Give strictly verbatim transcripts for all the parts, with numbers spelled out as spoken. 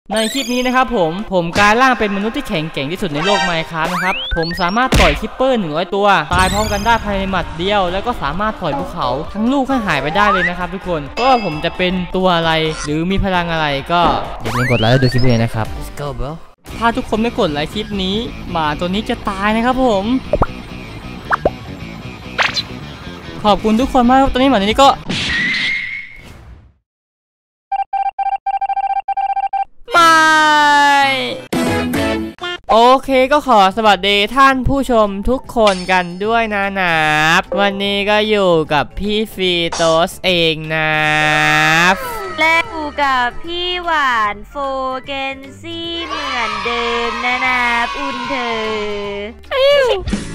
ในคลิปนี้นะครับผมผมกลายร่างเป็นมนุษย์ที่แข็งแกร่งที่สุดในโลก Minecraft นะครับผมสามารถต่อยคิปเปอร์หนึ่งร้อยตัวตายพร้อมกันได้ภายในหมัดเดียวแล้วก็สามารถปล่อยภูเขาทั้งลูกให้หายไปได้เลยนะครับทุกคนก็ผมจะเป็นตัวอะไรหรือมีพลังอะไรก็อย่าลืมกดไลค์และดูคลิปนี้นะครับ Let's go bro ถ้าทุกคนไม่กดไลค์คลิปนี้หมาตัวนี้จะตายนะครับผมขอบคุณทุกคนมากตอนนี้หมาตัวนี้ก็โอเคก็ขอสวัสดีท่านผู้ชมทุกคนกันด้วยนะนับวันนี้ก็อยู่กับพี่ฟีโตสเองนะและอยู่กับพี่หวานโฟเกนซี่เหมือนเดิมนะนับอุ่นเธอ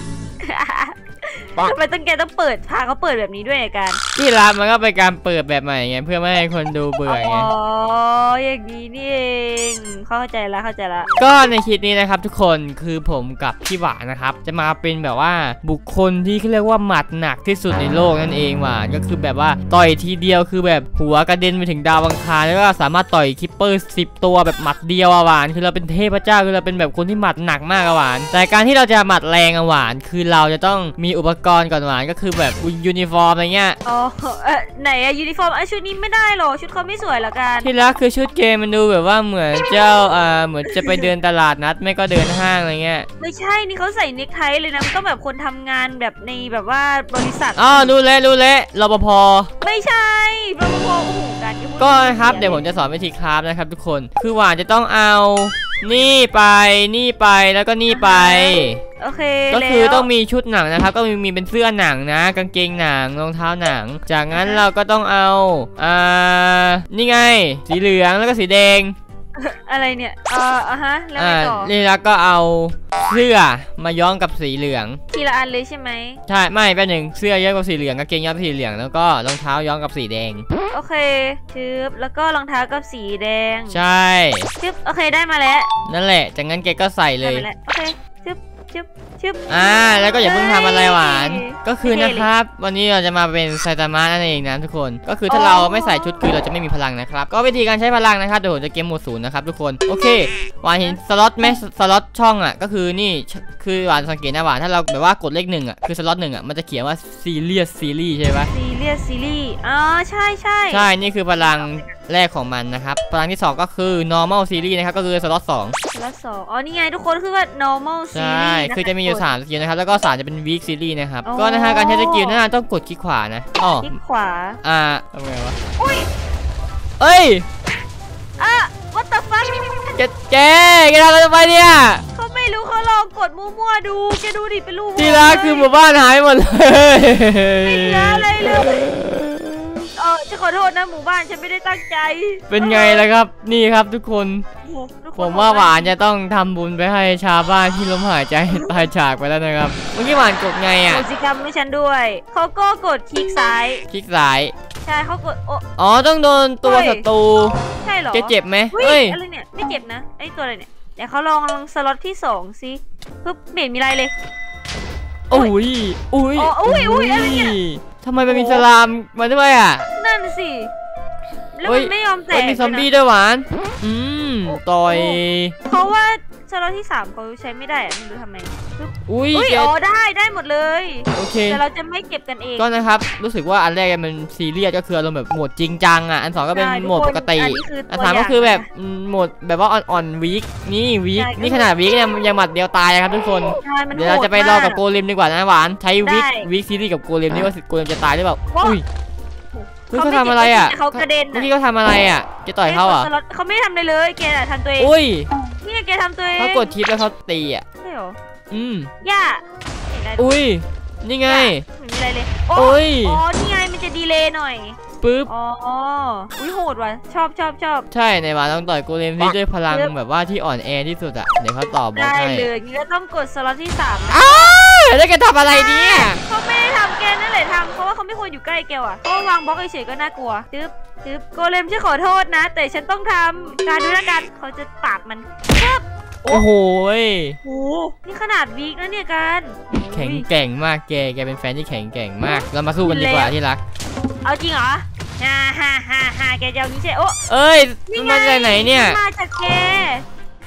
ทำไมต้องแกต้องเปิดพาเขาเปิดแบบนี้ด้วยกันที่ร้านมันก็เป็นการเปิดแบบใหม่ไงเพื่อไม่ให้คนดูเบื่อไงอ๋ออย่างนี้นี่เองเข้าใจละเข้าใจละก็ในคลิปนี้นะครับทุกคนคือผมกับพี่หวานนะครับจะมาเป็นแบบว่าบุคคลที่เขาเรียกว่าหมัดหนักที่สุดในโลกนั่นเองหวานก็คือแบบว่าต่อยทีเดียวคือแบบหัวกระเด็นไปถึงดาวอังคารแล้วก็สามารถต่อยคิปเปอร์สิบตัวแบบหมัดเดียวหวานคือเราเป็นเทพเจ้าคือเราเป็นแบบคนที่หมัดหนักมากหวานแต่การที่เราจะหมัดแรงหวานคือเราจะต้องมีอุปกรณ์ก่อนหวานก็คือแบบยูนิฟอร์มอะไรเงี้ยอ๋อเออไหนอะยูนิฟอร์มไอชุดนี้ไม่ได้หรอชุดเขาไม่สวยละกันที่รักคือชุดเกมมันดูแบบว่าเหมือนเจ้าอ่าเหมือนจะไปเดินตลาดนัดไม่ก็เดินห้างอะไรเงี้ยไม่ใช่นี่เขาใส่เนคไทเลยนะมันต้องแบบคนทำงานแบบในแบบว่าบริษัทอ๋อรู้แล้วรู้แล้วรปภไม่ใช่รปภโอ้โหการก็ครับเดี๋ยวผมจะสอนวิธีคราฟนะครับทุกคนคือหวานจะต้องเอานี่ไปนี่ไปแล้วก็นี่ไปโอเคก็คือต้องมีชุดหนังนะครับก็มีมีเป็นเสื้อหนังนะกางเกงหนังรองเท้าหนังจากนั้นเราก็ต้องเอาอ่านี่ไงสีเหลืองแล้วก็สีแดงอะไรเนี่ยเอออ่ะฮะแล้วไงต่อนี่แล้วก็เอาเสื้อมาย้อมกับสีเหลืองทีละอันเลยใช่ไหมใช่ไม่แป๊บหนึ่งเสื้อย้อมกับสีเหลืองกางเกงย้อมกับสีเหลืองแล้วก็รองเท้าย้อมกับสีแดงโอเคทึบแล้วก็รองเท้ากับสีแดงใช่ทึบโอเคได้มาแล้วนั่นแหละจากนั้นแกก็ใส่เลยโอเคทึบทึบทึบอ่าแล้วก็อย่าเพิ่งทำอะไรหวานก็คือนะครับวันนี้เราจะมาเป็นไซตามะนั่นเองนะทุกคนก็คือถ้าเราไม่ใส่ชุดคือเราจะไม่มีพลังนะครับก็วิธีการใช้พลังนะครับเดี๋ยวผมจะเกมโหมดศูนย์นะครับทุกคนโอเคหวานเห็นสล็อตไหมสล็อตช่องอ่ะก็คือนี่คือหวานสังเกตนะหวานถ้าเราแบบว่ากดเลขหนึ่งอ่ะคือสล็อตหนึ่งอ่ะมันจะเขียนว่าซีเรียสซีรีส์ใช่ปะซีเรียสซีรีส์อ๋อใช่ใช่ใช่นี่คือพลังแรกของมันนะครับพลังที่สองก็คือ normal series นะครับก็คือสล็อตสองสล็อตสองอ๋อนี่ไงทุกคนคือว่า normal series ใช่คือจะมีอยู่สามสกิลนะครับแล้วก็สามจะเป็น weak series นะครับก็นะฮะการใช้สกิลนะต้องกดคลิกขวานะอ๋อคลิกขวาอ่าทำไงวะอุ้ยเอ้ยอ่ะ what the fuck แกแกแกทำอะไรไปเนี่ยเขาไม่รู้เขาลองกดมั่วๆดูแกดูดิเป็นรูปที่รักคือหมู่บ้านหายหมดเลยไม่เหลืออะไรเลยเออจะขอโทษนะหมู่บ้านฉันไม่ได้ตั้งใจเป็นไงล่ะครับนี่ครับทุกคนผมว่าหวานจะต้องทำบุญไปให้ชาวบ้านที่ล้มหายใจตายจากไปแล้วนะครับเมื่อกี้หวานกดไงอ่ะกดสิกรรมให้ฉันด้วยเขาก็กดคลิกซ้ายคลิกซ้ายใช่เขากดอ๋อต้องโดนตัวศัตรูใช่เหรอจะเจ็บไหมเฮ้ยอะไรเนี่ยไม่เจ็บนะไอตัวอะไรเนี่ยเดี๋ยวเขาลองลองสล็อตที่สองสิปึ๊บไม่เห็นมีอะไรเลยโอ้ยอุ้ยอุ้ยอุ้ยอะไรเนี่ยทำไมมันมีสลามมาด้วยอ่ะนั่นสิแล้วมันไม่ยอมแตกมีซอมบี้ด้วยหวานอืมต่อยเพราะว่าสล็อตที่สามเขาใช้ไม่ได้ไม่รู้ทำไมอุ้ยอ๋อได้ได้หมดเลยโอเคแต่เราจะไม่เก็บกันเองก็นะครับรู้สึกว่าอันแรกมันซีเรียสก็คืออารมณ์แบบโหมดจริงจังอ่ะอันสองก็เป็นโหมดปกติอันสามก็คือแบบโหมดแบบว่าอ่อนๆวีคนี่วีคนี่ขนาดวีคเนี่ยยังหมัดเดียวตายครับทุกคนเดี๋ยวเราจะไปรอกับโกเลมดีกว่านะหวานใช้วีควีคซีรีส์กับโกเลมนี่ว่าโกเลมจะตายหรือเปล่าอุ้ยเขาทำอะไรอ่ะเขากระเด็นเมื่อกี้เขาทำอะไรอ่ะจะต่อยเขาอ่ะเขาไม่ทำเลยเลยแกทำตัวเองอุ้ยนี่แกทำตัวเองเขากดทิปแล้วเขาตีอ่ะใช่หรออืมย่าอุ้ยนี่ไงไม่มีอะไรเลยโอ้ยอ๋อนี่ไงมันจะดีเลย์หน่อยปึ๊บอ๋ออุ้ยโหดว่ะชอบชอบชอบใช่ในวันต้องต่อยโกเลมที่ด้วยพลังแบบว่าที่อ่อนแอที่สุดอ่ะเดี๋ยวเขาตอบบอกให้ได้เลยงั้นก็ต้องกดสล็อตที่สามอ้าวแล้วแกทำอะไรเนี่ยเขาไม่ได้ทำแกนั่นแหละทำเพราะว่าเขาไม่ควรอยู่ใกล้แกว่ะเขาวางบล็อกเฉยๆก็น่ากลัวตึ๊บตึ๊บโกเลมฉันขอโทษนะแต่ฉันต้องทำการดูแลกันเขาจะปราบมันปึ๊บโอ้โหโอ้นี่ขนาดวีคนะเนี่ยกันแข็งแกร่งมากแกแกเป็นแฟนที่แข็งแกร่งมากเรามาสู้กันดีกว่าที่รักเอาจริงเหรอฮ่าฮ่าฮ่าฮ่าแกจะเอานี้ใช่โอ้เอ้ยมันมาจากไหนเนี่ยมาจากแก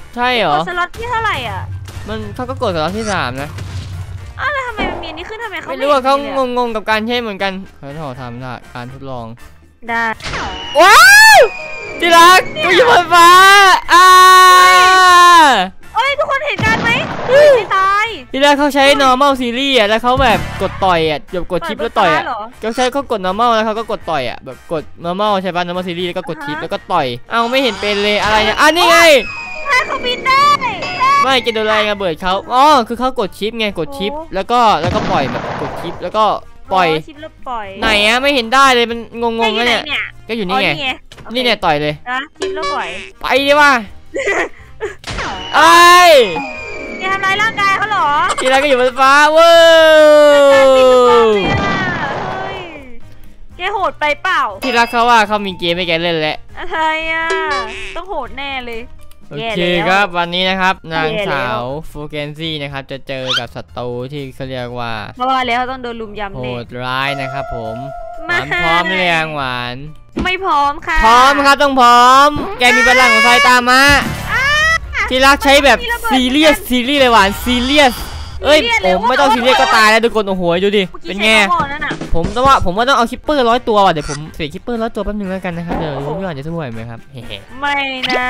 ใช่เหรอกดสล็อตที่เท่าไหร่อ่ะมันเขาก็กดสล็อตที่สามนะอ้าวแล้วทำไมมันมีอันนี้ขึ้นทำไมเขาไม่รู้ว่าเขางงๆกับการใช้เหมือนกันเขาขอทำการทดลองได้ว้าวที่รักกูอยู่บนฟ้าอ่าเอ้ยทุกคนเห็นกันไหมไม่ตายที่แรกเขาใช้ normal series อ่ะแล้วเขาแบบกดต่อยอ่ะแบบกดชิปแล้วต่อยอ่ะเขาใช้เขากด normal แล้วเขาก็กดต่อยอ่ะแบบกด normal ใช่ป่ะ normal series แล้วก็กดชิปแล้วก็ต่อยเอ้าไม่เห็นเป็นเลยอะไรเนี่ยอ่ะนี่ไงถ้าเขาบินได้ไม่เกโดนอะไรระเบิดเขาอ๋อคือเขากดชิปไงกดชิปแล้วก็แล้วก็ปล่อยแบบกดชิปแล้วก็ปล่อยชิปแล้วปล่อยไหนอะไม่เห็นได้เลยมันงงๆแล้วเนี่ยก็อยู่นี่ไงนี่เนี่ยต่อยเลยนะชิปแล้วปล่อยไปดิว่ะไอ้แกทำร้ายร่างกายเขาเหรอทีไรก็อยู่บนฟ้าเว้ยแกโหดไปเปล่าที่รักเขาว่าเขามีเกมให้แกเล่นแหละอะไรอ่ะต้องโหดแน่เลยโอเคครับวันนี้นะครับนางสาวฟูเกนซี่นะครับจะเจอกับศัตรูที่เขาเรียกว่าเพราะว่าแล้วต้องโดนลุมยำโหดร้ายนะครับผมหวานพร้อมเรียงหวานไม่พร้อมค่ะพร้อมครับต้องพร้อมแกมีพลังของไซตามะที่รักใช้แบบซีเรียสซีรีส์เลยหวานซีเรียสเอ้ยผมไม่ต้องซีเรียสก็ตายแล้วทุกคนโอ้โหดูดิเป็นไงผมต้องว่าผมว่าต้องเอาคิปเปอร์ร้อยตัวว่ะเดี๋ยวผมเสียคิปเปอร์ร้อยตัวแป๊บนึงแล้วกันนะครับเดี๋ยวพี่อ่านจะสู้ไหวไหมครับเฮ้ไม่นะ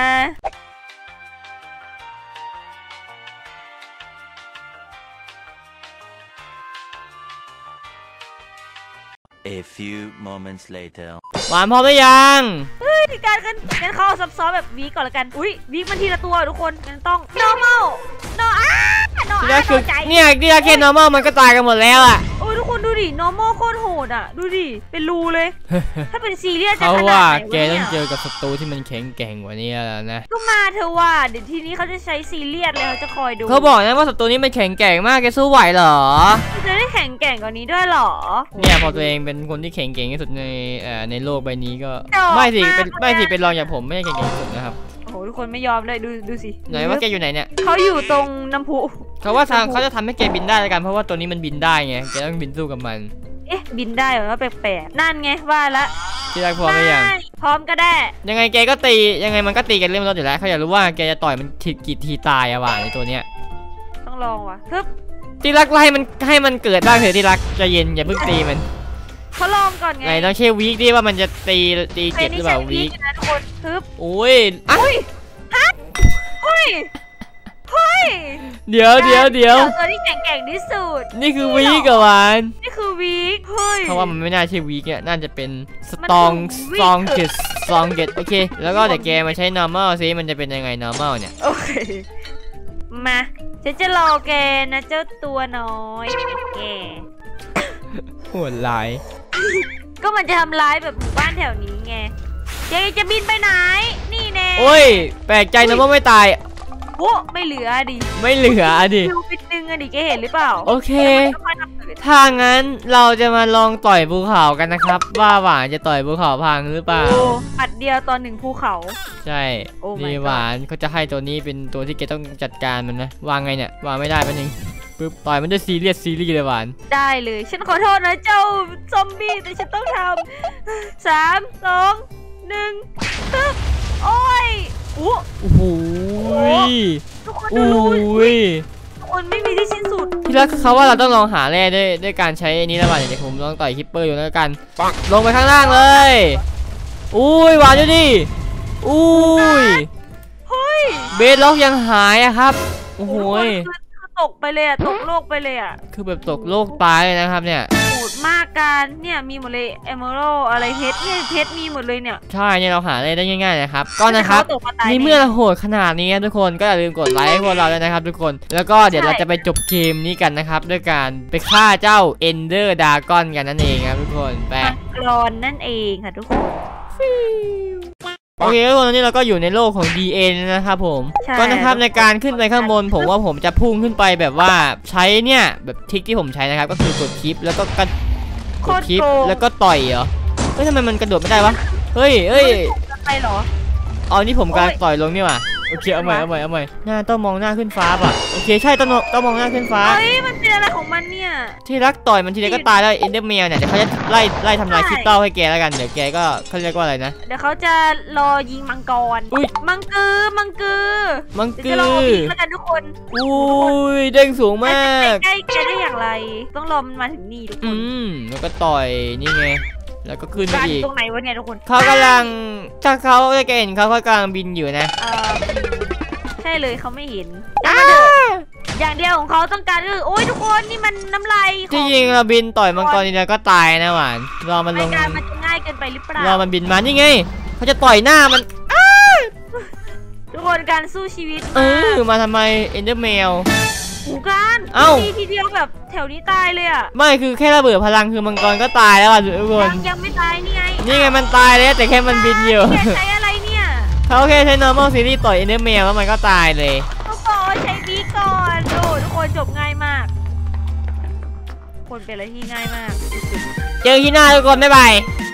A few moments later หวานพร้อมหรือยังเฮ้ยการกันงั้นเขาซับซ้อนแบบวีก่อนละกันอุ้ยวีมันทีละตัวทุกคนงั้นต้อง normal no อ่ะ no อ่ะคือเนี่ยที่แค่ normal มันก็ตายกันหมดแล้วอ่ะโอ้ยทุกคนดูดิ normal โคตรโหดอ่ะดูดิเป็นรูเลยถ้าเป็นซีเรียสจะขนาดไหนเขาว่าแกต้องเจอกับศัตรูที่มันแข็งแกร่งกว่านี้แล้วนะก็มาเธอว่าเดี๋ยวทีนี้เขาจะใช้ซีเรียสเลยเขาจะคอยดูเขาบอกนะว่าศัตรูนี้มันแข็งแกร่งมากแกสู้ไหวเหรอจะได้แข็งแกร่งกว่านี้ด้วยหรอเนี่ยพอตัวเองเป็นคนที่แข็งแกร่งที่สุดในเอ่อในโลกใบนี้ก็ไม่สิเป็นไม่สิเป็นรองอย่างผมไม่ใช่แข็งแกร่งที่สุดนะครับโอ้โหทุกคนไม่ยอมเลยดูดูสิไหนว่าแกอยู่ไหนเนี่ยเขาอยู่ตรงน้ำพุเขาว่าทางเขาจะทำให้แกบินได้แล้วกันเพราะว่าตัวนี้มันบินได้ไงแกต้องบินสู้กับมันเอ๊ะบินได้เหรอว่าแปลกๆนั่นไงว่าละที่รักพร้อมหรือยังพร้อมก็ได้ยังไงแกก็ตียังไงมันก็ตีกันเล่นรถอยู่แล้วเขาอยากรู้ว่าแกจะต่อยมันทีกี่ทีตายอะวะในตัวเนี้ยต้องลองว่ะฮึบที่รักไล่มันให้มันเกิดบ้างเถอะที่รักใจเย็นอย่าเพิ่งตีมันเขาลองก่อนไงไหนต้องเช็ควีคดิว่ามันจะตีตีเจ็บหรือเปล่าวีคนะทุกคนฮึบโอ้ยอุ้ยฮะเฮ้ยเฮ้ยเดี๋ยวเดี๋ยวเดี๋ยวตัวที่แข็งๆที่สุดนี่คือวีคกับวานนี่คือวีคเฮ้ยเพราะว่ามันไม่น่าใช่วีคเนี่ยน่าจะเป็นสตองสตองเกตสตองเกตโอเคแล้วก็เดี๋ยวแกมาใช้ normal ซิมันจะเป็นยังไง normal เนี่ยโอเคมาฉันจะรอแกนะเจ้าตัวน้อยแกโหดร้ายก็มันจะทำร้ายแบบหมู่บ้านแถวนี้ไงแกจะบินไปไหนนี่แน่โอ้ยแปลกใจนะว่าไม่ตายโอ้ไม่เหลือดิไม่เหลือดิดูเป็นนึงอะดิแกเห็นหรือเปล่าโอเคถ้างั้นเราจะมาลองต่อยภูเขากันนะครับว่าหวานจะต่อยภูเขาพังหรือเปล่าปัดเดียวตอนหนึ่งภูเขาใช่นี่หวานเขาจะให้ตัวนี้เป็นตัวที่แกต้องจัดการมันนะวางไงเนี่ยวางไม่ได้เป็นหนึ่งปึ๊บต่อยมันด้วยซีเรียสซีรีส์เลยหวานได้เลยฉันขอโทษนะเจ้าซอมบี้แต่ฉันต้องทำสามสองหนึ่งปึ๊บโอ้ยโอ้โหทุกคนดูรู้ทุกคนไม่มีที่สิ้นสุดที่แรกเขาว่าเราต้องลองหาแร่ด้วยด้วยการใช้อันนี้แล้วหวานเดี๋ยวผมลองต่อยคิปเปอร์อยู่แล้วกันลงไปข้างล่างเลยอุ้ยหวานดูดิอุ้ยเบสล็อกยังหายอะครับโอ้โหตกไปเลยอะตกโลกไปเลยอะคือแบบตกโลกตายเลยนะครับเนี่ยโหดมากการเนี่ยมีหมดเลยเอเมอรัลอะไรเพชรเนี่ยเพชรมีหมดเลยเนี่ยใช่เนี่ยเราหาได้ง่ายๆนะครับก็นะครับในเมื่อเราโหดขนาดนี้ทุกคนก็อย่าลืมกดไลค์ให้พวกเราด้วยนะครับทุกคนแล้วก็เดี๋ยวเราจะไปจบเกมนี้กันนะครับด้วยการไปฆ่าเจ้าเอนเดอร์ดากอนกันนั่นเองครับทุกคนแปะกรอนนั่นเองค่ะทุกคนโอเคทุกคนตอนนี้เราก็อยู่ในโลกของ ดี เอ็น นะครับผมก็นะครับในการขึ้นไปข้างบนผมว่าผมจะพุ่งขึ้นไปแบบว่าใช้เนี่ยแบบทริคที่ผมใช้นะครับก็คือกดคลิปแล้วก็กดคลิปแล้วก็ต่อยเหรอเฮ้ยทำไมมันกระโดดไม่ได้วะเฮ้ยเฮ้ยไปเหรออ๋อนี่ผมกำลังต่อยลงนี่ว่ะโอเคเอาใหม่เอาใหม่เอาใหม่หน้าต้องมองหน้าขึ้นฟ้าป่ะโอเคใช่ต้องต้องมองหน้าขึ้นฟ้าเฮ้ยมันเป็นอะไรของมันเนี่ยที่รักต่อยมันทีเดียวก็ตายแล้วเอนเดอร์แมวเนี่ยเดี๋ยวเขาจะไล่ไล่ทำลายคริสตัลให้แกแล้วกันเดี๋ยวแกก็เขาเรียกว่าอะไรนะเดี๋ยวเขาจะรอยิงมังกรอุ้ยมังกือมังกือมังเดี๋ยวกืจะลองอพีแล้วกันทุกคนอุ้ยเด้งสูงมากใกล้แกได้อย่างไร ต้องรอมันมาถึงนี่ทุกคอืนมแล้วก็ต่อยนี่ไงแล้วก็ขึ้นไปการอีกตรงไหนวะเนี่ยทุกคนเขากำลังถ้าเขาจะเห็นเขาเขากำลังบินอยู่นะเออใช่เลยเขาไม่เห็นยังมาเถอะอย่างเดียวของเขาต้องการคือโอ้ยทุกคนนี่มันน้ำลายขที่องยิงเราบินต่อยมังกรนี่แล้วก็ตายนะหวานรอมันลราง ยการมันจะง่ายเกินไปหรือเปล่ารอมันบินมานี่ไงเขาจะต่อยหน้ามันทุกคนการสู้ชีวิตเอมากอมาทำไมเอ็นเดอร์แมวหูการเอ้าทีทีเดียวแบบแถวนี้ตายเลยอ่ะไม่คือแค่ระเบิดพลังคือมังกรก็ตายแล้วอ่ะทุกคนยังยังไม่ตายนี่ไงนี่ไงมันตายแล้วแต่แค่มันบินอยู่แกใช้อะไรเนี่ยเขาแค่ใช้ normal series ต่อยเอ็นเดอร์แมวแล้วมันก็ตายเลยเขาบอกว่าใช้บีก่อนโอ้ทุกคนจบง่ายมากคนเป็นอะไรที่ง่ายมากเจอที่หน้าทุกคนบ๊ายบายบ